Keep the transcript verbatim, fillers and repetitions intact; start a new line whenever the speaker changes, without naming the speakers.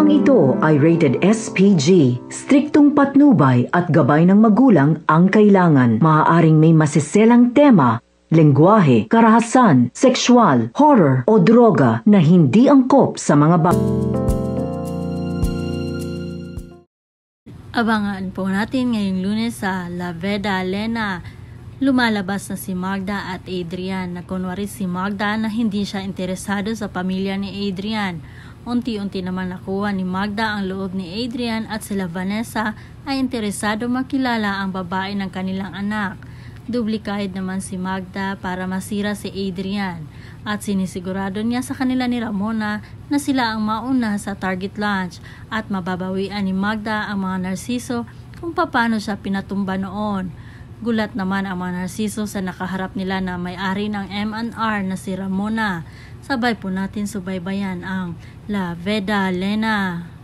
Programang ito ay rated S P G. Striktong patnubay at gabay ng magulang ang kailangan. Maaaring may masiselang tema, lengguwahe, karahasan, sexual, horror o droga na hindi angkop sa mga bata.
Abangan po natin ngayong Lunes sa La Veda Lena. Lumalabas na si Magda at Adrian na kunwari si Magda na hindi siya interesado sa pamilya ni Adrian. Unti-unti naman nakuha ni Magda ang loob ni Adrian at sila Vanessa ay interesado makilala ang babae ng kanilang anak. Duplicate naman si Magda para masira si Adrian at sinisigurado niya sa kanila ni Ramona na sila ang mauna sa target launch at mababawian ni Magda ang mga narsiso kung paano siya pinatumba noon. Gulat naman ang mga narsiso sa nakaharap nila na may-ari ng M and R na si Ramona. Sabay po natin subaybayan ang La Veda Lena.